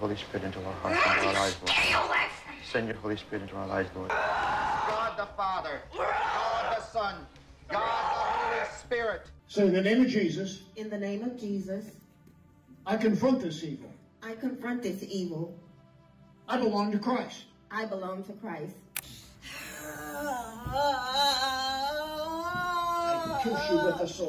Holy Spirit into our hearts and our lives, Lord. Send your Holy Spirit into our lives, Lord. God the Father, God the Son, God the Holy Spirit. So in the name of Jesus. In the name of Jesus. I confront this evil. I confront this evil. I belong to Christ. I belong to Christ. I kiss you with the sword.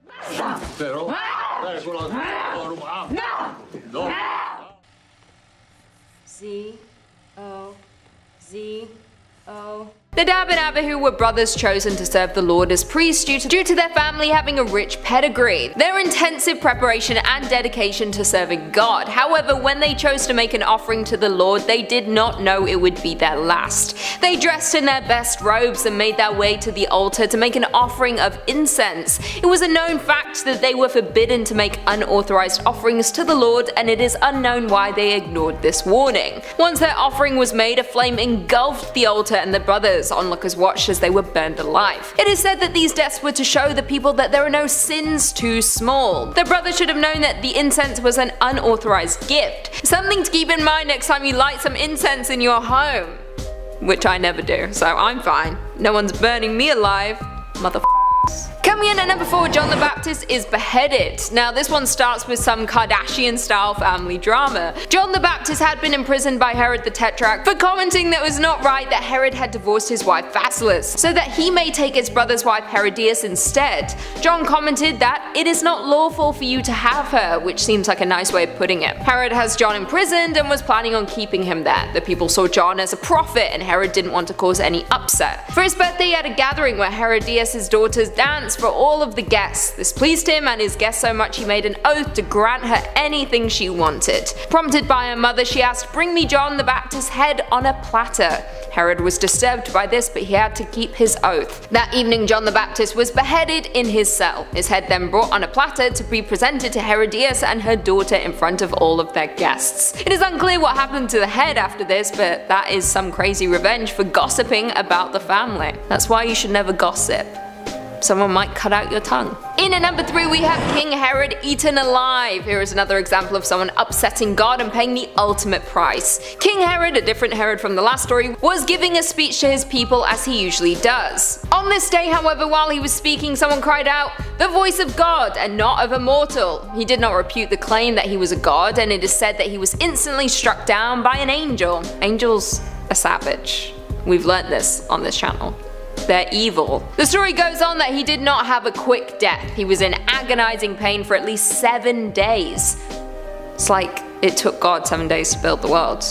Z-O-Z-O. The Dab and Abihu were brothers chosen to serve the Lord as priests due to their family having a rich pedigree, their intensive preparation and dedication to serving God. However, when they chose to make an offering to the Lord, they did not know it would be their last. They dressed in their best robes and made their way to the altar to make an offering of incense. It was a known fact that they were forbidden to make unauthorized offerings to the Lord, and it is unknown why they ignored this warning. Once their offering was made, a flame engulfed the altar and the brothers onlookers watched as they were burned alive. It is said that these deaths were to show the people that there are no sins too small. The brothers should have known that the incense was an unauthorized gift. Something to keep in mind next time you light some incense in your home. Which I never do, so I'm fine. No one's burning me alive, motherfuckers. Coming in at number 4, John the Baptist is beheaded. Now this one starts with some Kardashian-style family drama. John the Baptist had been imprisoned by Herod the Tetrarch for commenting that it was not right that Herod had divorced his wife Vasilis, so that he may take his brother's wife Herodias instead. John commented that it is not lawful for you to have her, which seems like a nice way of putting it. Herod has John imprisoned and was planning on keeping him there. The people saw John as a prophet and Herod didn't want to cause any upset. For his birthday he had a gathering where Herodias' daughters danced for all of the guests. This pleased him and his guests so much he made an oath to grant her anything she wanted. Prompted by her mother, she asked, "Bring me John the Baptist's head on a platter." Herod was disturbed by this, but he had to keep his oath. That evening John the Baptist was beheaded in his cell. His head then brought on a platter to be presented to Herodias and her daughter in front of all of their guests. It is unclear what happened to the head after this, but that is some crazy revenge for gossiping about the family. That's why you should never gossip. Someone might cut out your tongue. In at number 3 we have King Herod eaten alive. Here is another example of someone upsetting God and paying the ultimate price. King Herod, a different Herod from the last story, was giving a speech to his people as he usually does. On this day, however, while he was speaking, someone cried out, "The voice of God and not of a mortal." He did not refute the claim that he was a god, and it is said that he was instantly struck down by an angel. Angels are savage. We've learnt this on this channel. They're evil. The story goes on that he did not have a quick death. He was in agonizing pain for at least 7 days. It's like it took God 7 days to build the world.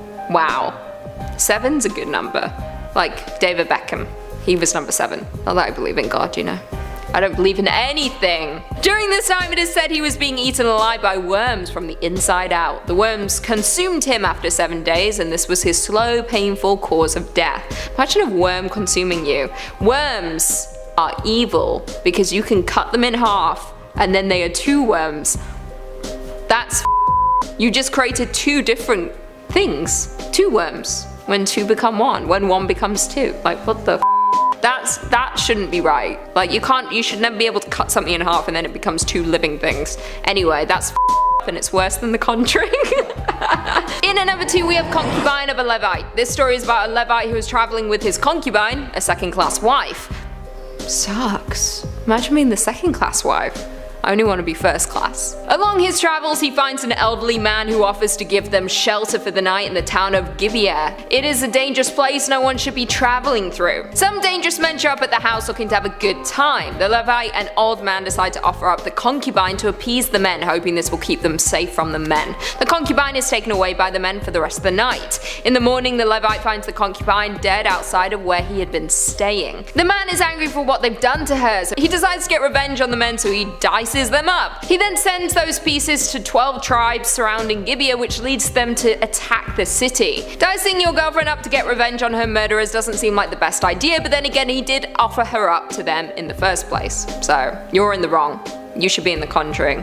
Wow. 7's a good number. Like David Beckham. He was number 7. Not that I believe in God, you know. I don't believe in anything. During this time it is said he was being eaten alive by worms from the inside out. The worms consumed him after 7 days, and this was his slow, painful cause of death. Imagine a worm consuming you. Worms are evil because you can cut them in half and then they are 2 worms. That's you just created 2 different things. 2 worms. When 2 become 1. When 1 becomes 2. Like what the that shouldn't be right. Like you should never be able to cut something in half and then it becomes 2 living things. Anyway, that's and it's worse than The Conjuring. In at number 2 we have Concubine of a Levite. This story is about a Levite who was traveling with his concubine, a second-class wife. Sucks. Imagine being the second-class wife. I only want to be first class. Along his travels he finds an elderly man who offers to give them shelter for the night in the town of Gibeah. It is a dangerous place no one should be traveling through. Some dangerous men show up at the house looking to have a good time. The Levite and old man decide to offer up the concubine to appease the men, hoping this will keep them safe from the men. The concubine is taken away by the men for the rest of the night. In the morning the Levite finds the concubine dead outside of where he had been staying. The man is angry for what they've done to her, so he decides to get revenge on the men, so he dices them up. He then sends those pieces to 12 tribes surrounding Gibeah, which leads them to attack the city. Dicing your girlfriend up to get revenge on her murderers doesn't seem like the best idea, but then again he did offer her up to them in the first place. So you're in the wrong. You should be in The Conjuring.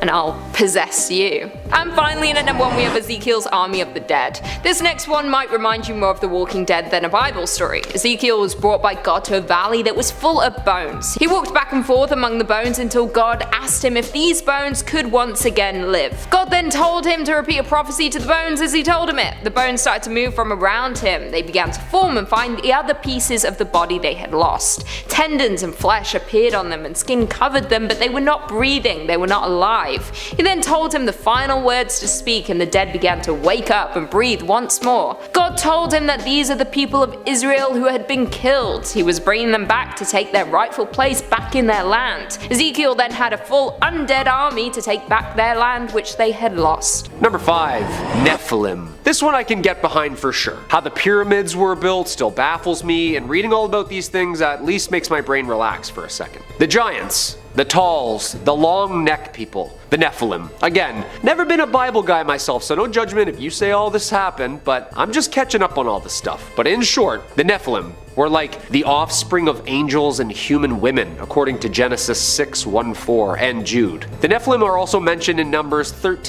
and I'll possess you. And finally, in at number 1 we have Ezekiel's Army of the Dead. This next one might remind you more of The Walking Dead than a Bible story. Ezekiel was brought by God to a valley that was full of bones. He walked back and forth among the bones until God asked him if these bones could once again live. God then told him to repeat a prophecy to the bones as he told him it. The bones started to move from around him. They began to form and find the other pieces of the body they had lost. Tendons and flesh appeared on them and skin covered them, but they were not breathing, they were not alive. He then told him the final words to speak, and the dead began to wake up and breathe once more. God told him that these are the people of Israel who had been killed. He was bringing them back to take their rightful place back in their land. Ezekiel then had a full undead army to take back their land which they had lost. Number 5. Nephilim. This one I can get behind for sure. How the pyramids were built still baffles me, and reading all about these things at least makes my brain relax for a second. The giants, the talls, the long neck people, the Nephilim. Again, never been a Bible guy myself, so no judgment if you say all this happened, but I'm just catching up on all this stuff. But in short, the Nephilim were like the offspring of angels and human women, according to Genesis 6:1-4 and Jude. The Nephilim are also mentioned in Numbers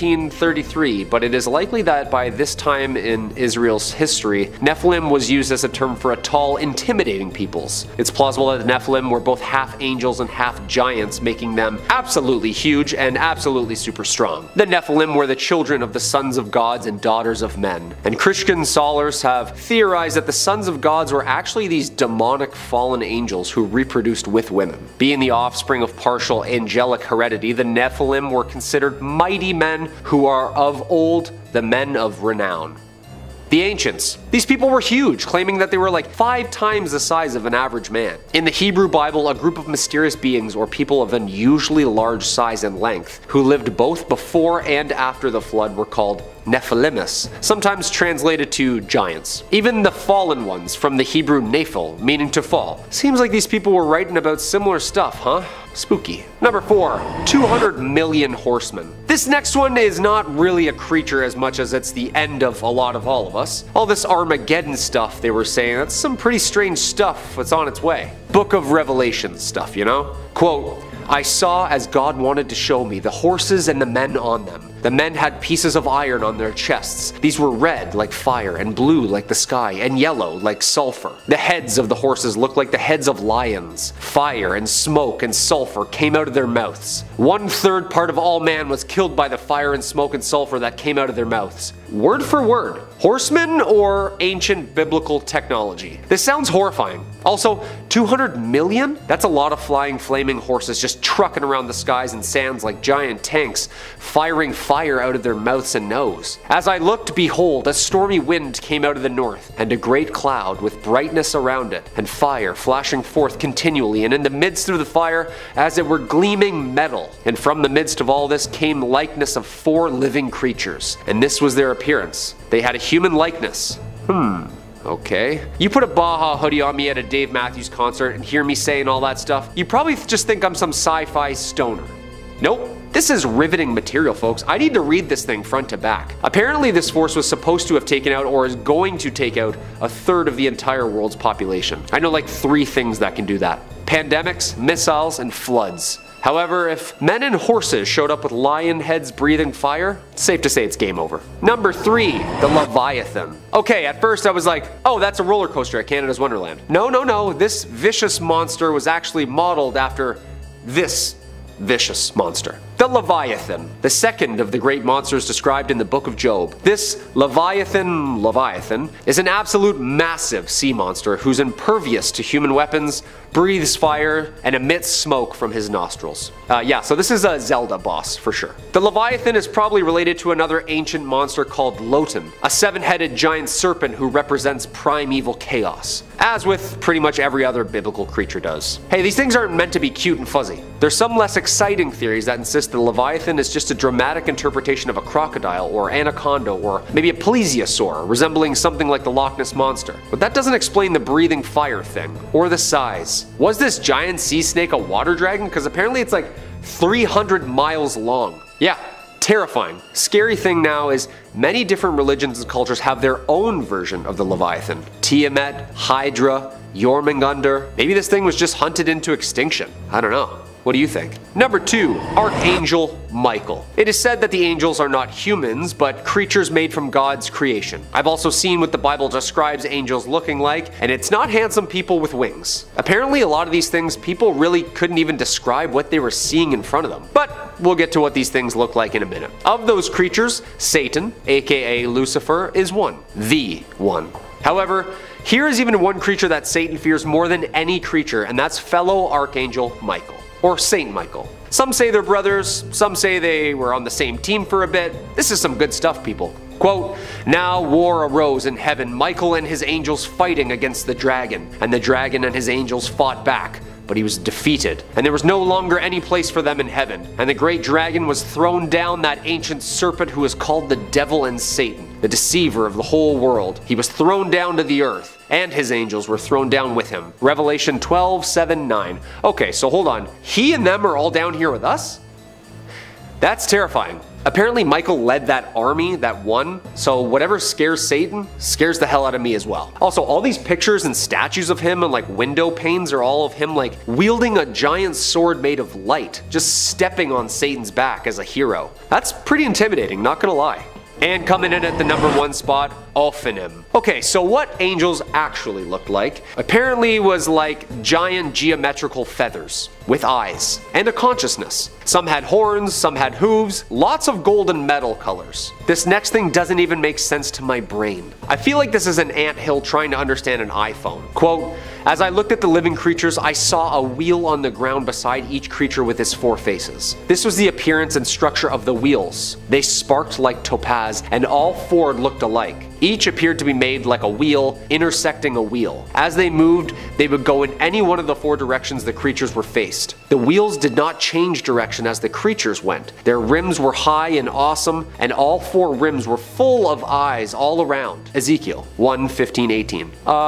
13:33, but it is likely that by this time in Israel's history, Nephilim was used as a term for a tall, intimidating peoples. It's plausible that the Nephilim were both half angels and half giants, making them absolutely huge and absolutely super strong. The Nephilim were the children of the sons of gods and daughters of men, and Christian scholars have theorized that the sons of gods were actually these demonic fallen angels who reproduced with women. Being the offspring of partial angelic heredity, the Nephilim were considered mighty men who are of old the men of renown. The ancients. These people were huge, claiming that they were like 5 times the size of an average man. In the Hebrew Bible, a group of mysterious beings or people of unusually large size and length who lived both before and after the flood were called Nephilimus, sometimes translated to giants. Even the fallen ones, from the Hebrew nephil, meaning to fall. Seems like these people were writing about similar stuff, huh? Spooky. Number 4. 200 million horsemen. This next one is not really a creature as much as it's the end of a lot of all of us. All this Armageddon stuff they were saying, that's some pretty strange stuff that's on its way. Book of Revelation stuff, you know? Quote, "I saw as God wanted to show me the horses and the men on them. The men had pieces of iron on their chests. These were red like fire and blue like the sky and yellow like sulfur. The heads of the horses looked like the heads of lions. Fire and smoke and sulfur came out of their mouths. 1/3 part of all man was killed by the fire and smoke and sulfur that came out of their mouths." Word for word. Horsemen or ancient biblical technology? This sounds horrifying. Also, 200 million? That's a lot of flying flaming horses just trucking around the skies and sands like giant tanks, firing fire out of their mouths and nose. As I looked, behold, a stormy wind came out of the north, and a great cloud with brightness around it, and fire flashing forth continually, and in the midst of the fire, as it were gleaming metal. And from the midst of all this came likeness of 4 living creatures, and this was their appearance. They had a human likeness. Okay. You put a Baja hoodie on me at a Dave Matthews concert and hear me saying all that stuff, you probably just think I'm some sci-fi stoner. Nope. This is riveting material, folks. I need to read this thing front to back. Apparently this force was supposed to have taken out, or is going to take out, 1/3 of the entire world's population. I know like 3 things that can do that. Pandemics, missiles, and floods. However, if men and horses showed up with lion heads breathing fire, it's safe to say it's game over. Number 3, the Leviathan. Okay, at first I was like, oh, that's a roller coaster at Canada's Wonderland. No, this vicious monster was actually modeled after this vicious monster. The Leviathan, the second of the great monsters described in the book of Job. This Leviathan, is an absolute massive sea monster who's impervious to human weapons, breathes fire, and emits smoke from his nostrils. So this is a Zelda boss for sure. The Leviathan is probably related to another ancient monster called Lotan, a 7-headed giant serpent who represents primeval chaos, as with pretty much every other biblical creature does. Hey, these things aren't meant to be cute and fuzzy. There's some less exciting theories that insist the Leviathan is just a dramatic interpretation of a crocodile or anaconda or maybe a plesiosaur, resembling something like the Loch Ness Monster. But that doesn't explain the breathing fire thing, or the size. Was this giant sea snake a water dragon? Because apparently it's like 300 miles long. Yeah, terrifying. Scary thing now is many different religions and cultures have their own version of the Leviathan. Tiamat, Hydra, Jormungandr. Maybe this thing was just hunted into extinction. I don't know. What do you think? Number 2. Archangel Michael. It is said that the angels are not humans, but creatures made from God's creation. I've also seen what the Bible describes angels looking like, and it's not handsome people with wings. Apparently a lot of these things people really couldn't even describe what they were seeing in front of them. But we'll get to what these things look like in a minute. Of those creatures, Satan, aka Lucifer, is one. The one. However, here is even one creature that Satan fears more than any creature, and that's fellow Archangel Michael, or Saint Michael. Some say they're brothers, some say they were on the same team for a bit. This is some good stuff, people. Quote, "Now war arose in heaven, Michael and his angels fighting against the dragon, and the dragon and his angels fought back. But he was defeated, and there was no longer any place for them in heaven. And the great dragon was thrown down, that ancient serpent who is called the devil and Satan, the deceiver of the whole world. He was thrown down to the earth, and his angels were thrown down with him." Revelation 12:7-9. Okay, so hold on. He and them are all down here with us? That's terrifying. Apparently Michael led that army that won, so whatever scares Satan scares the hell out of me as well. Also, all these pictures and statues of him and like window panes are all of him like wielding a giant sword made of light, just stepping on Satan's back as a hero. That's pretty intimidating, not gonna lie. And coming in at the number 1 spot, Ophanim. Okay, so what angels actually looked like apparently was like giant geometrical feathers with eyes and a consciousness. Some had horns, some had hooves, lots of gold and metal colors. This next thing doesn't even make sense to my brain. I feel like this is an anthill trying to understand an iPhone. Quote, "As I looked at the living creatures, I saw a wheel on the ground beside each creature with its 4 faces. This was the appearance and structure of the wheels. They sparked like topaz, and all 4 looked alike. Each appeared to be made like a wheel, intersecting a wheel. As they moved, they would go in any one of the 4 directions the creatures were faced. The wheels did not change direction as the creatures went. Their rims were high and awesome, and all 4 rims were full of eyes all around." Ezekiel 1:15-18.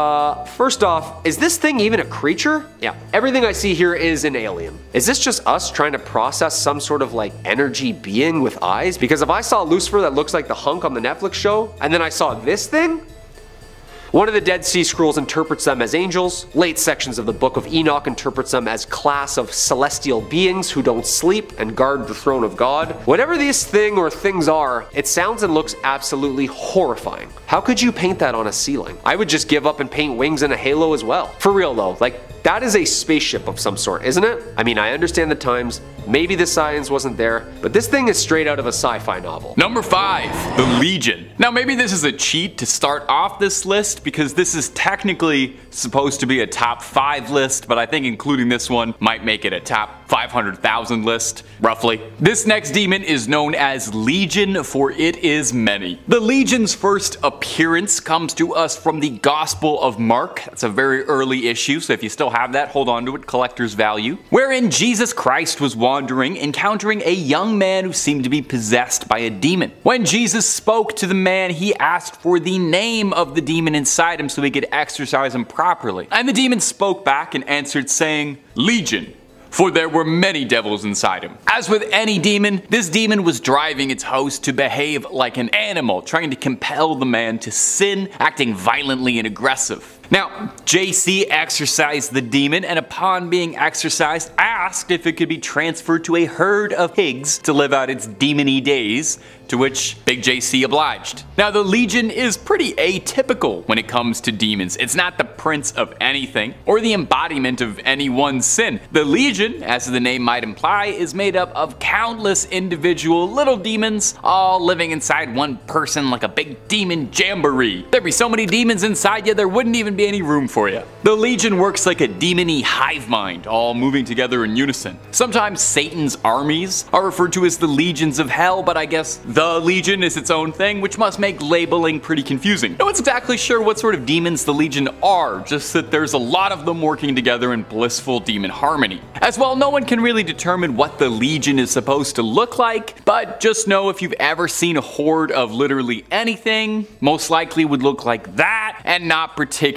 First off, is this thing even a creature? Yeah, everything I see here is an alien. Is this just us trying to process some sort of like energy being with eyes? Because if I saw Lucifer that looks like the hunk on the Netflix show, and then I saw this thing? One of the Dead Sea Scrolls interprets them as angels. Late sections of the Book of Enoch interprets them as class of celestial beings who don't sleep and guard the throne of God. Whatever this thing or things are, it sounds and looks absolutely horrifying. How could you paint that on a ceiling? I would just give up and paint wings and a halo as well. For real though, like that is a spaceship of some sort, isn't it? I mean, I understand the times, maybe the science wasn't there, but this thing is straight out of a sci-fi novel. Number 5, the Legion. Now maybe this is a cheat to start off this list because this is technically supposed to be a top 5 list, but I think including this one might make it a top 500,000 list, roughly. This next demon is known as Legion, for it is many. The Legion's first appearance comes to us from the Gospel of Mark. That's a very early issue, so if you still have that, hold on to it, collector's value. Wherein Jesus Christ was wandering, encountering a young man who seemed to be possessed by a demon. When Jesus spoke to the man, he asked for the name of the demon inside him so he could exorcise him properly. And the demon spoke back and answered saying, "Legion, for there were many devils inside him." As with any demon, this demon was driving its host to behave like an animal, trying to compel the man to sin, acting violently and aggressive. Now, JC exorcised the demon, and upon being exorcised, asked if it could be transferred to a herd of pigs to live out its demony days, to which Big JC obliged. Now, the Legion is pretty atypical when it comes to demons. It's not the prince of anything, or the embodiment of any one sin. The Legion, as the name might imply, is made up of countless individual little demons, all living inside one person like a big demon jamboree. There'd be so many demons inside you, there wouldn't even be any room for you. The Legion works like a demony hive mind, all moving together in unison. Sometimes Satan's armies are referred to as the legions of hell, but I guess the Legion is its own thing, which must make labeling pretty confusing. No one's exactly sure what sort of demons the Legion are, just that there's a lot of them working together in blissful demon harmony. As well, no one can really determine what the Legion is supposed to look like, but just know if you've ever seen a horde of literally anything, most likely would look like that, and not particularly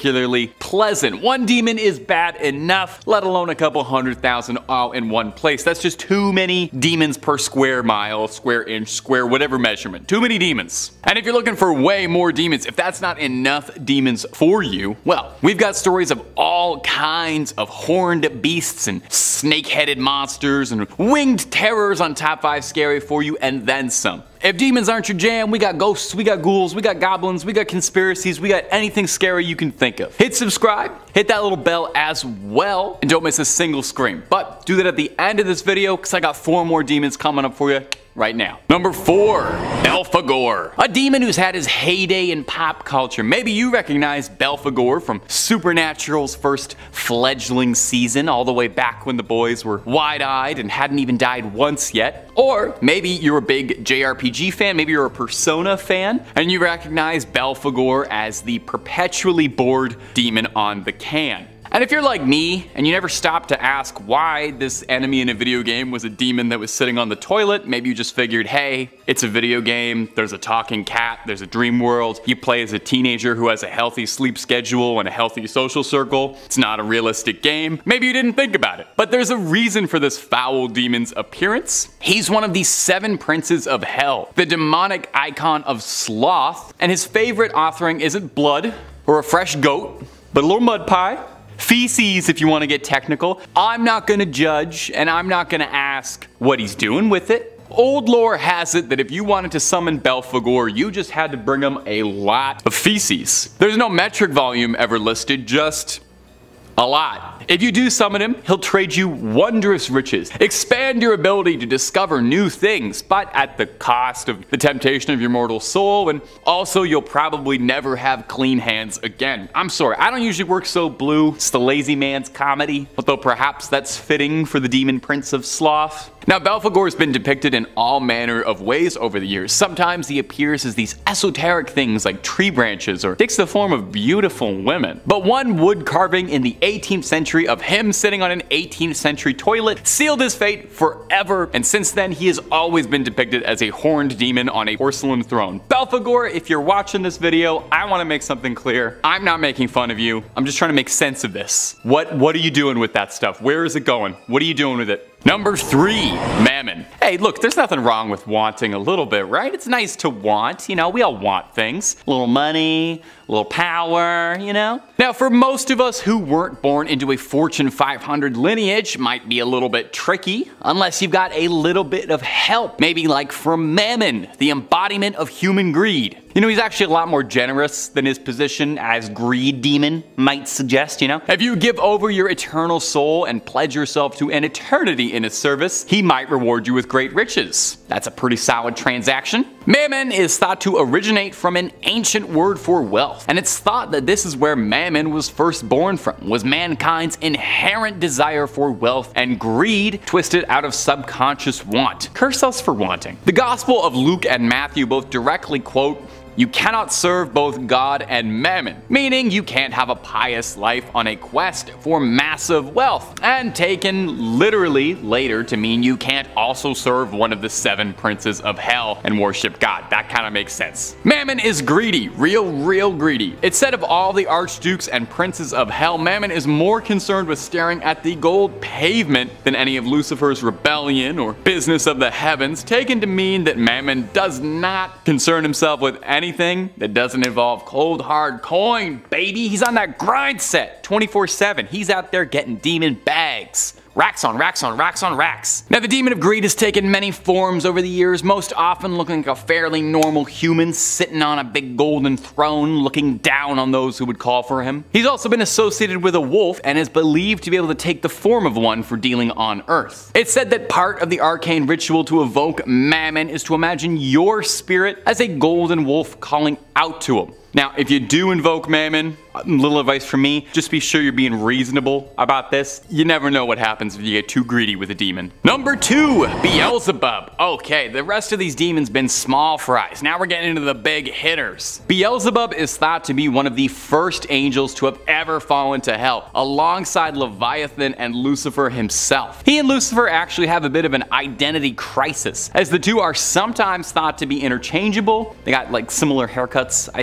particularly pleasant. One demon is bad enough, let alone a couple 100,000 all in one place. That's just too many demons per square mile, square inch, square whatever measurement. Too many demons. And if you're looking for way more demons, if that's not enough demons for you, well, we've got stories of all kinds of horned beasts and snake-headed monsters and winged terrors on Top 5 Scary for you, and then some. If demons aren't your jam, we got ghosts, we got ghouls, we got goblins, we got conspiracies, we got anything scary you can think of. Hit subscribe, hit that little bell as well, and don't miss a single scream. But do that at the end of this video, because I got 4 more demons coming up for you right now. Number 4, Belphegor. A demon who's had his heyday in pop culture. Maybe you recognize Belphegor from Supernatural's first fledgling season, all the way back when the boys were wide-eyed and hadn't even died once yet. Or maybe you're a big JRPG fan, maybe you're a Persona fan, and you recognize Belphegor as the perpetually bored demon on the can. And if you're like me, and you never stopped to ask why this enemy in a video game was a demon that was sitting on the toilet, maybe you just figured, hey, it's a video game, there's a talking cat, there's a dream world, you play as a teenager who has a healthy sleep schedule and a healthy social circle, it's not a realistic game, maybe you didn't think about it. But there's a reason for this foul demon's appearance. He's one of the 7 princes of hell, the demonic icon of sloth, and his favorite offering isn't blood or a fresh goat, but a little mud pie. Feces, if you want to get technical. I'm not going to judge, and I'm not going to ask what he's doing with it. Old lore has it that if you wanted to summon Belphegor, you just had to bring him a lot of feces. There's no metric volume ever listed, just a lot. If you do summon him, he'll trade you wondrous riches, expand your ability to discover new things, but at the cost of the temptation of your mortal soul, and also you'll probably never have clean hands again. I'm sorry, I don't usually work so blue. It's the lazy man's comedy, although perhaps that's fitting for the demon prince of sloth. Now, Belphegor has been depicted in all manner of ways over the years. Sometimes he appears as these esoteric things like tree branches, or takes the form of beautiful women. But one wood carving in the 18th century of him sitting on an 18th century toilet sealed his fate forever, and since then he has always been depicted as a horned demon on a porcelain throne. Belphegor, if you're watching this video, I want to make something clear. I'm not making fun of you. I'm just trying to make sense of this. What are you doing with that stuff? Where is it going? What are you doing with it? Number 3, Mammon. Hey, look, there's nothing wrong with wanting a little bit, right? It's nice to want, you know, we all want things. A little money, a little power, you know? Now, for most of us who weren't born into a Fortune 500 lineage, might be a little bit tricky, unless you've got a little bit of help. Maybe like from Mammon, the embodiment of human greed. You know, he's actually a lot more generous than his position as greed demon might suggest, you know? If you give over your eternal soul and pledge yourself to an eternity in his service, he might reward you with great riches. That's a pretty solid transaction. Mammon is thought to originate from an ancient word for wealth, and it's thought that this is where Mammon was first born from, was mankind's inherent desire for wealth and greed twisted out of subconscious want. Curse us for wanting. The Gospel of Luke and Matthew both directly quote, "You cannot serve both God and Mammon," meaning you can't have a pious life on a quest for massive wealth, and taken literally later to mean you can't also serve one of the 7 princes of hell and worship God. That kind of makes sense. Mammon is greedy, real greedy. It's said of all the archdukes and princes of hell, Mammon is more concerned with staring at the gold pavement than any of Lucifer's rebellion or business of the heavens, taken to mean that Mammon does not concern himself with anything that doesn't involve cold hard coin, baby. He's on that grind set 24/7. He's out there getting demon bags. Racks on racks on racks on racks. Now, the demon of greed has taken many forms over the years, most often looking like a fairly normal human sitting on a big golden throne looking down on those who would call for him. He's also been associated with a wolf and is believed to be able to take the form of one for dealing on Earth. It's said that part of the arcane ritual to evoke Mammon is to imagine your spirit as a golden wolf calling out to him. Now, if you do invoke Mammon, a little advice from me, just be sure you're being reasonable about this. You never know what happens if you get too greedy with a demon. Number 2, Beelzebub. Okay, the rest of these demons been small fries. Now we're getting into the big hitters. Beelzebub is thought to be one of the first angels to have ever fallen to hell, alongside Leviathan and Lucifer himself. He and Lucifer actually have a bit of an identity crisis, as the two are sometimes thought to be interchangeable. They got like similar haircuts, I think.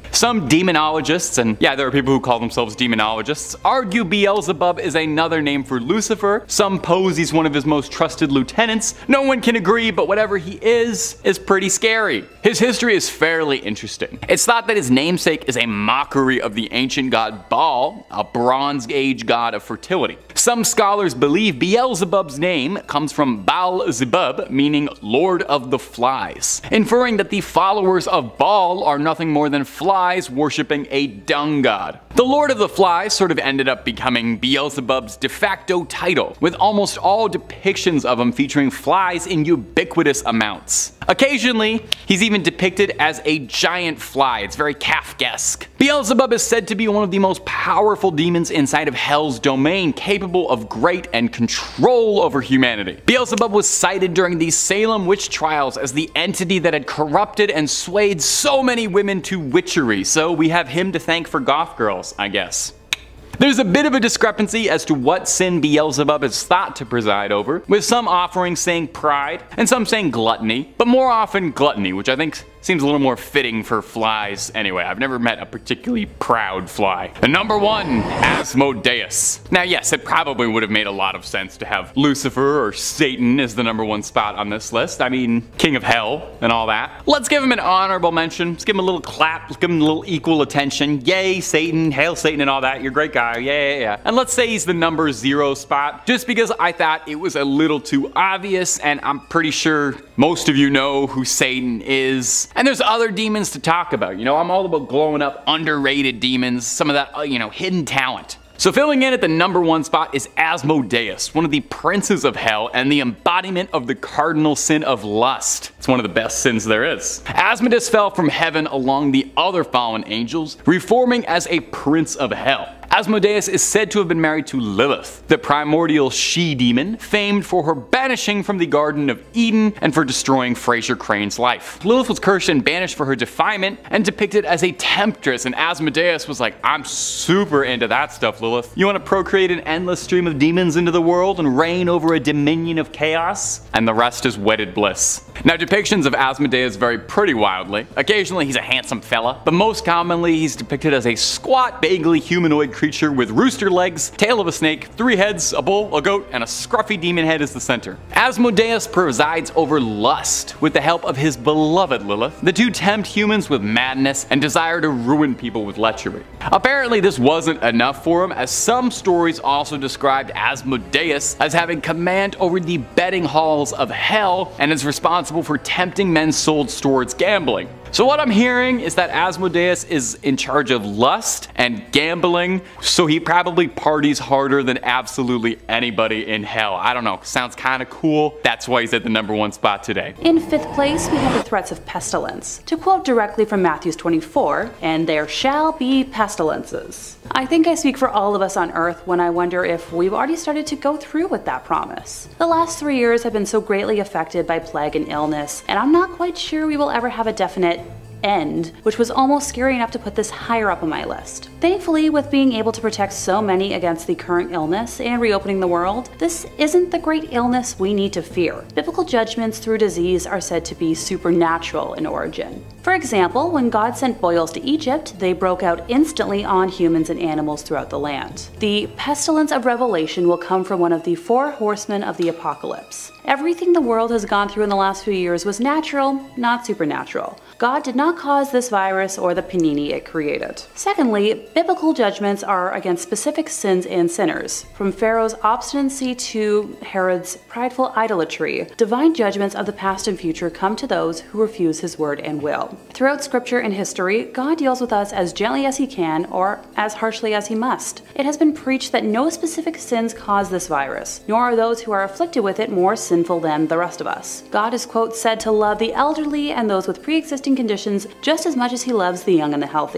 Some demonologists, and yeah, there are people who call themselves demonologists, argue Beelzebub is another name for Lucifer. Some pose he's one of his most trusted lieutenants. No one can agree, but whatever he is pretty scary. His history is fairly interesting. It's thought that his namesake is a mockery of the ancient god Baal, a Bronze Age god of fertility. Some scholars believe Beelzebub's name comes from Baal-zebub, meaning Lord of the Flies, inferring that the followers of Baal are nothing more than flies worshipping a dung god. The Lord of the Flies sort of ended up becoming Beelzebub's de facto title, with almost all depictions of him featuring flies in ubiquitous amounts. Occasionally, he's even depicted as a giant fly. It's very Kafkaesque. Beelzebub is said to be one of the most powerful demons inside of Hell's domain, capable of great and control over humanity. Beelzebub was cited during the Salem witch trials as the entity that had corrupted and swayed so many women to witchery, so we have him to thank for goth girls, I guess. There's a bit of a discrepancy as to what sin Beelzebub is thought to preside over, with some offerings saying pride and some saying gluttony, but more often gluttony, which I think seems a little more fitting for flies. Anyway, I've never met a particularly proud fly. And number 1, Asmodeus. Now yes, it probably would have made a lot of sense to have Lucifer or Satan as the number 1 spot on this list. I mean, king of hell and all that. Let's give him an honorable mention. Let's give him a little clap. Let's give him a little equal attention. Yay, Satan. Hail Satan and all that. You're a great guy. Yeah. And let's say he's the number 0 spot, just because I thought it was a little too obvious, and I'm pretty sure most of you know who Satan is. And there's other demons to talk about. You know, I'm all about glowing up underrated demons, some of that, hidden talent. So filling in at the number 1 spot is Asmodeus, one of the princes of hell and the embodiment of the cardinal sin of lust. It's one of the best sins there is. Asmodeus fell from heaven along the other fallen angels, reforming as a prince of hell. Asmodeus is said to have been married to Lilith, the primordial she-demon, famed for her banishing from the Garden of Eden and for destroying Fraser Crane's life. Lilith was cursed and banished for her defilement and depicted as a temptress, and Asmodeus was like, I'm super into that stuff, Lilith. You want to procreate an endless stream of demons into the world and reign over a dominion of chaos? And the rest is wedded bliss. Now, depictions of Asmodeus vary pretty wildly. Occasionally he's a handsome fella, but most commonly he's depicted as a squat, vaguely humanoid creature with rooster legs, tail of a snake, 3 heads, a bull, a goat, and a scruffy demon head as the center. Asmodeus presides over lust with the help of his beloved Lilith. The two tempt humans with madness and desire to ruin people with lechery. Apparently this wasn't enough for him, as some stories also described Asmodeus as having command over the betting halls of hell and is responsible for tempting men's souls towards gambling. So what I'm hearing is that Asmodeus is in charge of lust and gambling, so he probably parties harder than absolutely anybody in hell. I don't know, sounds kind of cool. That's why he's at the number 1 spot today. In 5th place, we have the threats of pestilence. To quote directly from Matthew 24, "And there shall be pestilences." I think I speak for all of us on Earth when I wonder if we've already started to go through with that promise. The last 3 years have been so greatly affected by plague and illness, and I'm not quite sure we will ever have a definite end, which was almost scary enough to put this higher up on my list. Thankfully, with being able to protect so many against the current illness and reopening the world, this isn't the great illness we need to fear. Biblical judgments through disease are said to be supernatural in origin. For example, when God sent boils to Egypt, they broke out instantly on humans and animals throughout the land. The pestilence of Revelation will come from one of the 4 horsemen of the apocalypse. Everything the world has gone through in the last few years was natural, not supernatural. God did not cause this virus or the panini it created. Secondly, biblical judgments are against specific sins and sinners. From Pharaoh's obstinacy to Herod's prideful idolatry, divine judgments of the past and future come to those who refuse his word and will. Throughout scripture and history, God deals with us as gently as he can or as harshly as he must. It has been preached that no specific sins cause this virus, nor are those who are afflicted with it more sinful than the rest of us. God is, quote, said to love the elderly and those with pre-existing conditions just as much as he loves the young and the healthy.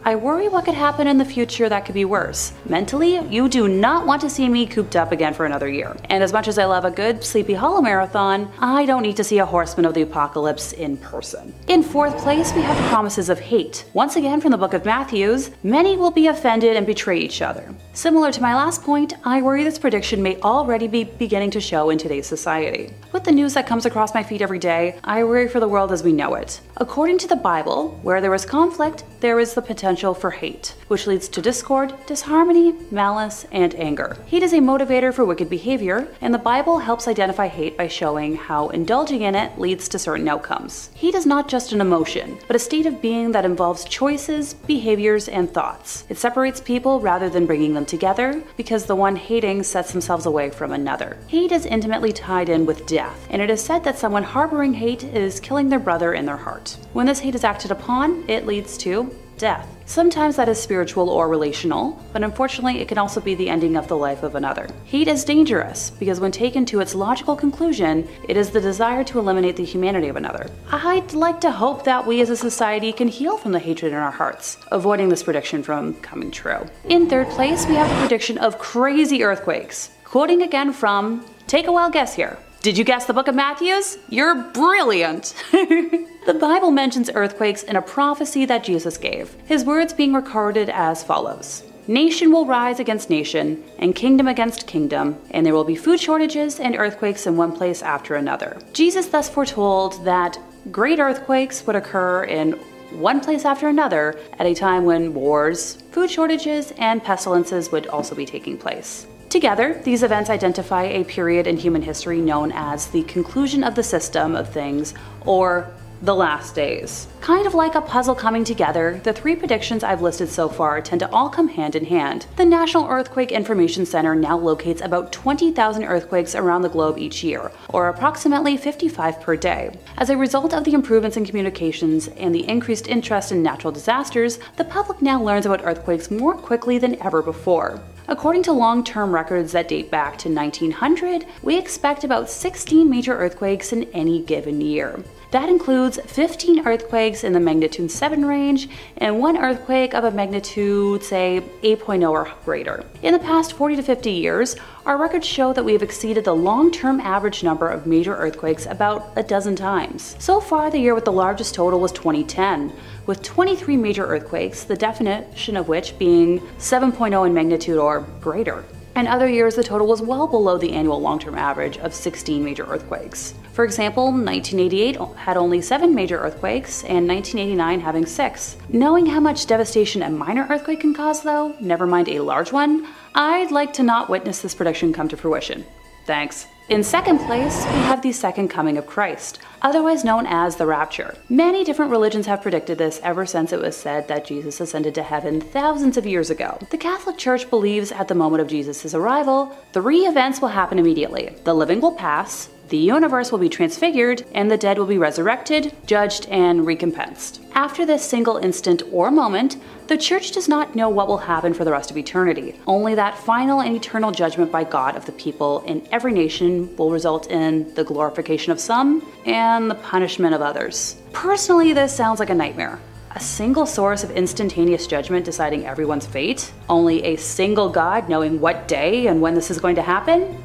I worry what could happen in the future that could be worse. Mentally, you do not want to see me cooped up again for another year. And as much as I love a good Sleepy Hollow marathon, I don't need to see a Horseman of the Apocalypse in person. In fourth place, we have the promises of hate. Once again from the book of Matthew, many will be offended and betray each other. Similar to my last point, I worry this prediction may already be beginning to show in today's society. With the news that comes across my feed every day, I worry for the world as we know it. According to the Bible, where there is conflict, there is the potential for hate, which leads to discord, disharmony, malice, and anger. Hate is a motivator for wicked behavior, and the Bible helps identify hate by showing how indulging in it leads to certain outcomes. Hate is not just an emotion, but a state of being that involves choices, behaviors, and thoughts. It separates people rather than bringing them together, because the one hating sets themselves away from another. Hate is intimately tied in with death, and it is said that someone harboring hate is killing their brother in their heart. When this hate is acted upon, it leads to death. Sometimes that is spiritual or relational, but unfortunately it can also be the ending of the life of another. Hate is dangerous because when taken to its logical conclusion, it is the desire to eliminate the humanity of another. I'd like to hope that we as a society can heal from the hatred in our hearts, avoiding this prediction from coming true. In third place, we have the prediction of crazy earthquakes. Quoting again from, take a wild guess here. Did you guess the book of Matthew? You're brilliant! The Bible mentions earthquakes in a prophecy that Jesus gave, his words being recorded as follows. Nation will rise against nation, and kingdom against kingdom, and there will be food shortages and earthquakes in one place after another. Jesus thus foretold that great earthquakes would occur in one place after another at a time when wars, food shortages, and pestilences would also be taking place. Together, these events identify a period in human history known as the conclusion of the system of things, or the last days. Kind of like a puzzle coming together, the three predictions I've listed so far tend to all come hand in hand. The National Earthquake Information Center now locates about 20,000 earthquakes around the globe each year, or approximately 55 per day. As a result of the improvements in communications and the increased interest in natural disasters, the public now learns about earthquakes more quickly than ever before. According to long-term records that date back to 1900, we expect about 16 major earthquakes in any given year. That includes 15 earthquakes in the magnitude 7 range and one earthquake of a magnitude, say, 8.0 or greater. In the past 40 to 50 years, our records show that we have exceeded the long-term average number of major earthquakes about a dozen times. So far, the year with the largest total was 2010, with 23 major earthquakes, the definition of which being 7.0 in magnitude or greater. In other years, the total was well below the annual long-term average of 16 major earthquakes. For example, 1988 had only 7 major earthquakes, and 1989 having 6. Knowing how much devastation a minor earthquake can cause though, never mind a large one, I'd like to not witness this prediction come to fruition. Thanks. In second place, we have the second coming of Christ, otherwise known as the rapture. Many different religions have predicted this ever since it was said that Jesus ascended to heaven thousands of years ago. The Catholic Church believes at the moment of Jesus' arrival, 3 events will happen immediately. The living will pass, the universe will be transfigured, and the dead will be resurrected, judged, and recompensed. After this single instant or moment, the Church does not know what will happen for the rest of eternity. Only that final and eternal judgment by God of the people in every nation will result in the glorification of some and the punishment of others. Personally, this sounds like a nightmare. A single source of instantaneous judgment deciding everyone's fate? Only a single God knowing what day and when this is going to happen?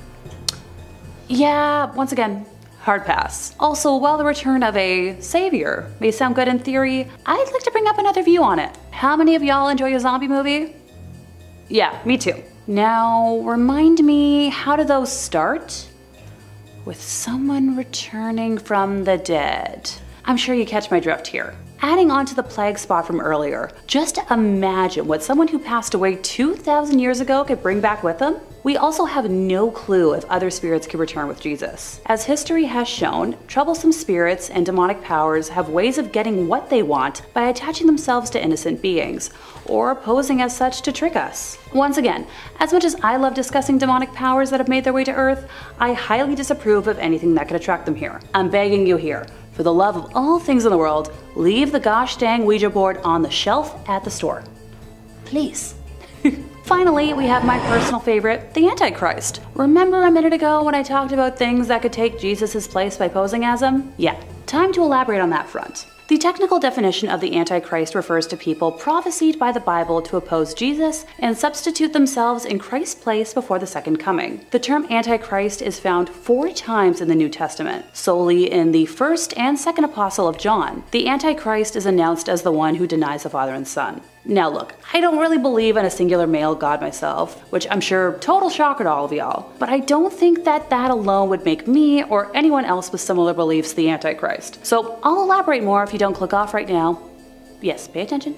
Yeah, once again, hard pass. Also, while the return of a savior may sound good in theory, I'd like to bring up another view on it. How many of y'all enjoy a zombie movie? Yeah, me too. Now, remind me, how do those start? With someone returning from the dead. I'm sure you catch my drift here. Adding on to the plague spot from earlier, just imagine what someone who passed away 2,000 years ago could bring back with them. We also have no clue if other spirits could return with Jesus. As history has shown, troublesome spirits and demonic powers have ways of getting what they want by attaching themselves to innocent beings, or posing as such to trick us. Once again, as much as I love discussing demonic powers that have made their way to Earth, I highly disapprove of anything that could attract them here. I'm begging you here, for the love of all things in the world, leave the gosh dang Ouija board on the shelf at the store. Please. Finally, we have my personal favorite, the Antichrist. Remember a minute ago when I talked about things that could take Jesus' place by posing as him? Yeah, time to elaborate on that front. The technical definition of the Antichrist refers to people prophesied by the Bible to oppose Jesus and substitute themselves in Christ's place before the second coming. The term Antichrist is found 4 times in the New Testament, solely in the first and second epistle of John. The Antichrist is announced as the one who denies the Father and Son. Now look, I don't really believe in a singular male god myself, which I'm sure total shocker to all of y'all, but I don't think that alone would make me or anyone else with similar beliefs the Antichrist. So I'll elaborate more if you don't click off right now. Yes, pay attention.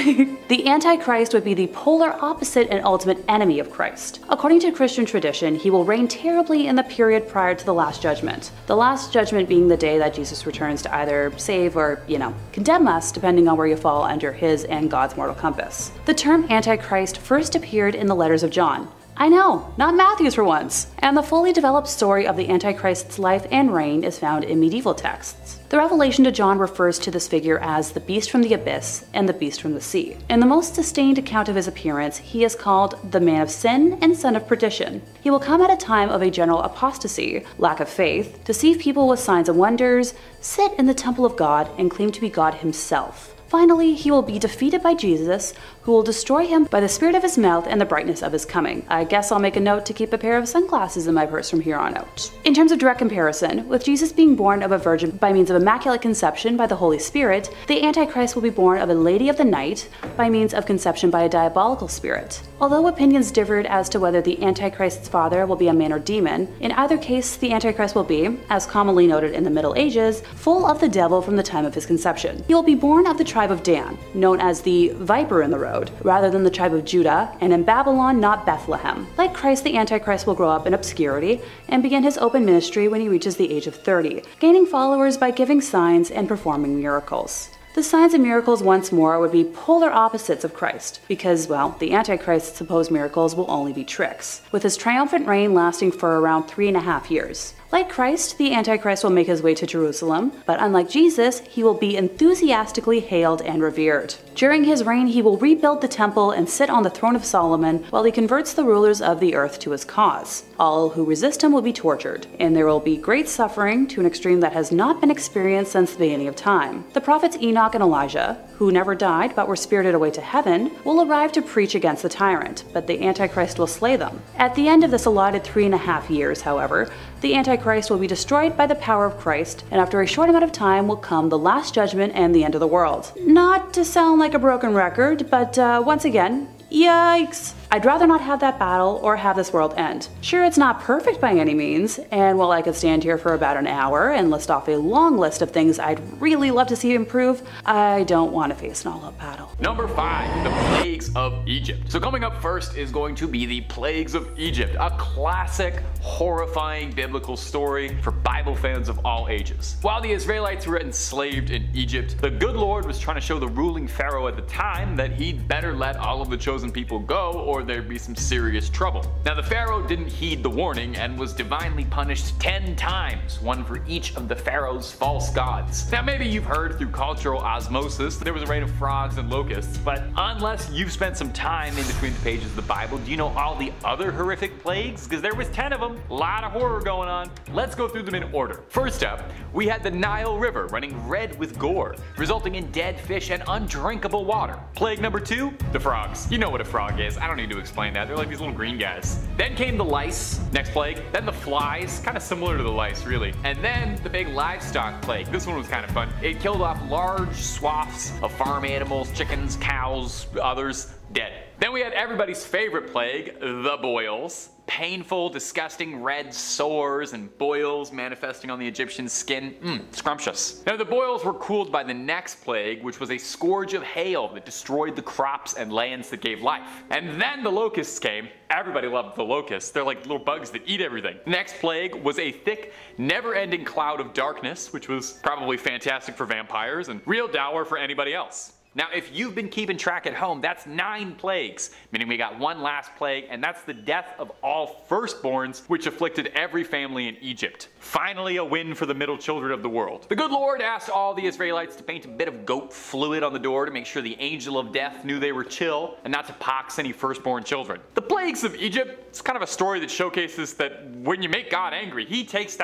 The Antichrist would be the polar opposite and ultimate enemy of Christ. According to Christian tradition, he will reign terribly in the period prior to the Last Judgment. The Last Judgment being the day that Jesus returns to either save or, condemn us, depending on where you fall under his and God's mortal compass. The term Antichrist first appeared in the letters of John. I know, not Matthew's for once. And the fully developed story of the Antichrist's life and reign is found in medieval texts. The revelation to John refers to this figure as the beast from the abyss and the beast from the sea. In the most sustained account of his appearance, he is called the man of sin and son of perdition. He will come at a time of a general apostasy, lack of faith, deceive people with signs and wonders, sit in the temple of God, and claim to be God himself. Finally, he will be defeated by Jesus, who will destroy him by the spirit of his mouth and the brightness of his coming. I guess I'll make a note to keep a pair of sunglasses in my purse from here on out. In terms of direct comparison, with Jesus being born of a virgin by means of immaculate conception by the Holy Spirit, the Antichrist will be born of a lady of the night by means of conception by a diabolical spirit. Although opinions differed as to whether the Antichrist's father will be a man or demon, in either case the Antichrist will be, as commonly noted in the Middle Ages, full of the devil from the time of his conception. He will be born of the tribe of Dan, known as the viper in the road, rather than the tribe of Judah, and in Babylon, not Bethlehem. Like Christ, the Antichrist will grow up in obscurity and begin his open ministry when he reaches the age of 30, gaining followers by giving signs and performing miracles. The signs and miracles once more would be polar opposites of Christ, because, well, the Antichrist's supposed miracles will only be tricks, with his triumphant reign lasting for around 3.5 years. Like Christ, the Antichrist will make his way to Jerusalem, but unlike Jesus, he will be enthusiastically hailed and revered. During his reign, he will rebuild the temple and sit on the throne of Solomon while he converts the rulers of the earth to his cause. All who resist him will be tortured, and there will be great suffering to an extreme that has not been experienced since the beginning of time. The prophets Enoch and Elijah, who never died but were spirited away to heaven, will arrive to preach against the tyrant, but the Antichrist will slay them. At the end of this allotted 3.5 years, however, the Antichrist will be destroyed by the power of Christ, and after a short amount of time will come the Last Judgment and the end of the world. Not to sound like a broken record, but once again, yikes! I'd rather not have that battle or have this world end. Sure, it's not perfect by any means, and while I could stand here for about an hour and list off a long list of things I'd really love to see improve, I don't want to face an all-out battle. Number 5, the plagues of Egypt. So coming up first is going to be the plagues of Egypt, a classic, horrifying biblical story for Bible fans of all ages. While the Israelites were enslaved in Egypt, the good Lord was trying to show the ruling pharaoh at the time that he'd better let all of the chosen people go or there'd be some serious trouble. Now the pharaoh didn't heed the warning and was divinely punished 10 times, one for each of the pharaoh's false gods. Now maybe you've heard through cultural osmosis that there was a rain of frogs and locusts, but unless you've spent some time in between the pages of the Bible, do you know all the other horrific plagues? Because there was 10 of them, a lot of horror going on. Let's go through them in order. First up, we had the Nile River running red with gore, resulting in dead fish and undrinkable water. Plague number 2, the frogs. You know what a frog is, I don't need to explain that, they're like these little green guys. Then came the lice, next plague, then the flies, kind of similar to the lice really, and then the big livestock plague. This one was kind of fun. It killed off large swaths of farm animals, chickens, cows, others, dead. Then we had everybody's favorite plague, the boils. Painful, disgusting red sores and boils manifesting on the Egyptian skin. Scrumptious. Now the boils were cooled by the next plague, which was a scourge of hail that destroyed the crops and lands that gave life. And then the locusts came. Everybody loved the locusts. They're like little bugs that eat everything. The next plague was a thick, never-ending cloud of darkness, which was probably fantastic for vampires and real dour for anybody else. Now, if you've been keeping track at home, that's 9 plagues, meaning we got one last plague, and that's the death of all firstborns, which afflicted every family in Egypt. Finally, a win for the middle children of the world. The good Lord asked all the Israelites to paint a bit of goat fluid on the door to make sure the angel of death knew they were chill, and not to pox any firstborn children. The plagues of Egypt, it's kind of a story that showcases that when you make God angry, he takes that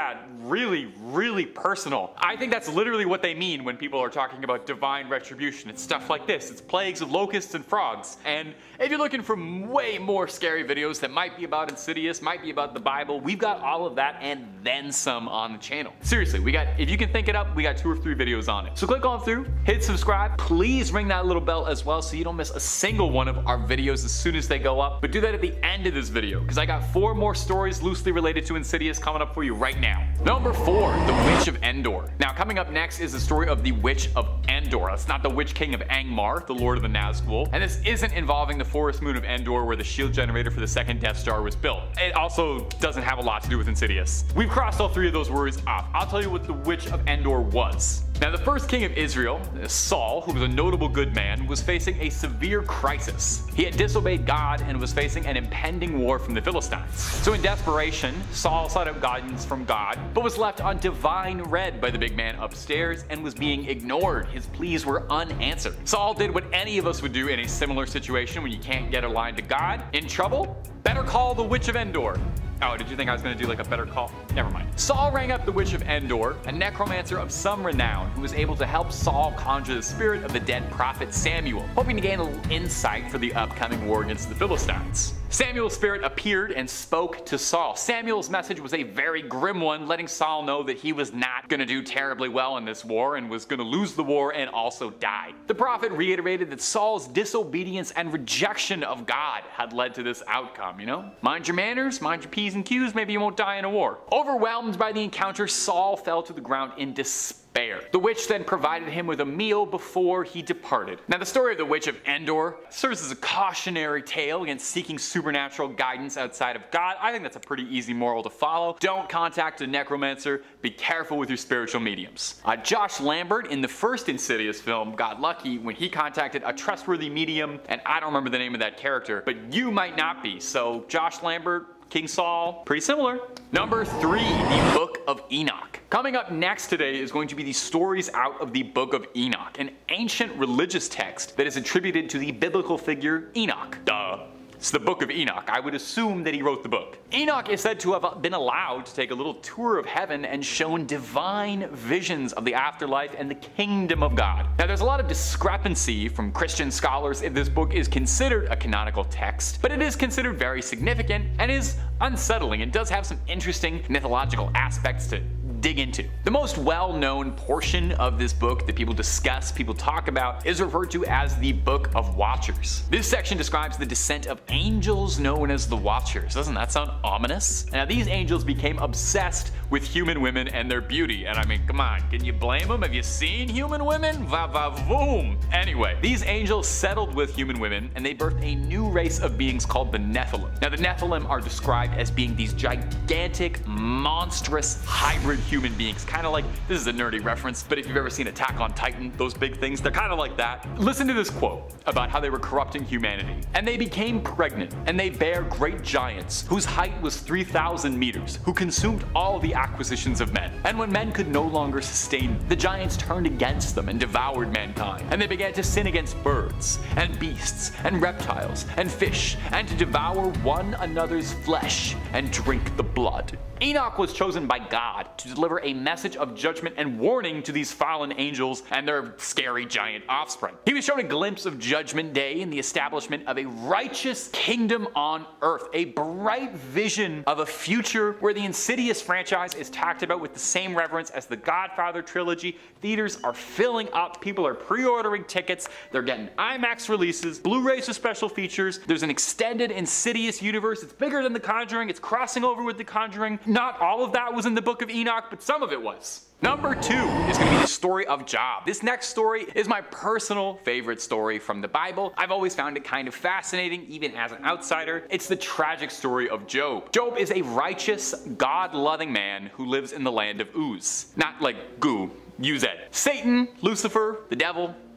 really, really personal. I think that's literally what they mean when people are talking about divine retribution. It's stuff like this. It's plagues of locusts and frogs. And if you're looking for way more scary videos that might be about Insidious, might be about the Bible, we've got all of that and then some on the channel. Seriously, if you can think it up, we got 2 or 3 videos on it. So click on through, hit subscribe, please ring that little bell as well so you don't miss a single one of our videos as soon as they go up. But do that at the end of this video, because I got 4 more stories loosely related to Insidious coming up for you right now. Number 4, The Witch of Endor. Now coming up next is the story of the Witch of Endor. It's not the Witch King of Angmar, the Lord of the Nazgul, and this isn't involving the forest moon of Endor where the shield generator for the second Death Star was built. It also doesn't have a lot to do with Insidious. We've crossed all 3 of those words off. I'll tell you what the Witch of Endor was. Now the first king of Israel, Saul, who was a notable good man, was facing a severe crisis. He had disobeyed God and was facing an impending war from the Philistines. So in desperation, Saul sought out guidance from God, but was left on divine red by the big man upstairs and was being ignored. His pleas were unanswered. Saul did what any of us would do in a similar situation when you can't get a line to God. In trouble? Better call the Witch of Endor. Oh, did you think I was going to do like a better call? Never mind. Saul rang up the Witch of Endor, a necromancer of some renown who was able to help Saul conjure the spirit of the dead prophet Samuel, hoping to gain a little insight for the upcoming war against the Philistines. Samuel's spirit appeared and spoke to Saul. Samuel's message was a very grim one, letting Saul know that he was not going to do terribly well in this war and was going to lose the war and also die. The prophet reiterated that Saul's disobedience and rejection of God had led to this outcome, you know? Mind your manners, mind your P's and Q's, maybe you won't die in a war. Overwhelmed by the encounter, Saul fell to the ground in despair. The witch then provided him with a meal before he departed. Now the story of the Witch of Endor serves as a cautionary tale against seeking supernatural guidance outside of God. I think that's a pretty easy moral to follow. Don't contact a necromancer. Be careful with your spiritual mediums. Josh Lambert in the first Insidious film got lucky when he contacted a trustworthy medium, and I don't remember the name of that character, but you might not be. So Josh Lambert, King Saul, pretty similar. Number 3, the Book of Enoch. Coming up next today is going to be the stories out of the Book of Enoch, an ancient religious text that is attributed to the biblical figure Enoch. Duh. It's the Book of Enoch. I would assume that he wrote the book. Enoch is said to have been allowed to take a little tour of heaven and shown divine visions of the afterlife and the kingdom of God. Now there's a lot of discrepancy from Christian scholars if this book is considered a canonical text, but it is considered very significant and is unsettling and does have some interesting mythological aspects to dig into. The most well-known portion of this book that people discuss, people talk about, is referred to as the Book of Watchers. This section describes the descent of angels known as the Watchers. Doesn't that sound ominous? Now these angels became obsessed with human women and their beauty, and I mean, come on, can you blame them? Have you seen human women? Va-va-voom! Anyway, these angels settled with human women and they birthed a new race of beings called the Nephilim. Now the Nephilim are described as being these gigantic, monstrous, hybrid human beings. Kind of like, this is a nerdy reference, but if you've ever seen Attack on Titan, those big things, they're kind of like that. Listen to this quote about how they were corrupting humanity. And they became pregnant, and they bare great giants, whose height was 3,000 meters, who consumed all the acquisitions of men. And when men could no longer sustain them, the giants turned against them and devoured mankind. And they began to sin against birds, and beasts, and reptiles, and fish, and to devour one another's flesh, and drink the blood. Enoch was chosen by God to deliver a message of judgment and warning to these fallen angels and their scary giant offspring. He was shown a glimpse of Judgment Day and the establishment of a righteous kingdom on earth, a bright vision of a future where the Insidious franchise is talked about with the same reverence as the Godfather trilogy. Theaters are filling up, people are pre-ordering tickets, they're getting IMAX releases, Blu-rays with special features, there's an extended Insidious universe, it's bigger than The Conjuring, it's crossing over with The Conjuring. Not all of that was in the Book of Enoch, but some of it was. Number 2 is going to be the story of Job. This next story is my personal favorite story from the Bible. I've always found it kind of fascinating, even as an outsider. It's the tragic story of Job. Job is a righteous, God-loving man who lives in the land of Uz. Not like goo, U-Z. Satan, Lucifer, the devil,